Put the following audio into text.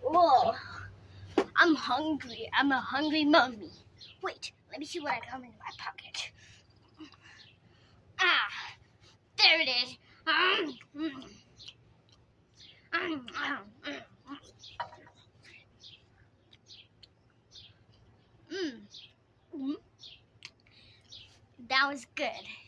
Oh, I'm hungry. I'm a hungry mummy. Wait, let me see what I got in my pocket. Ah, there it is. That was good.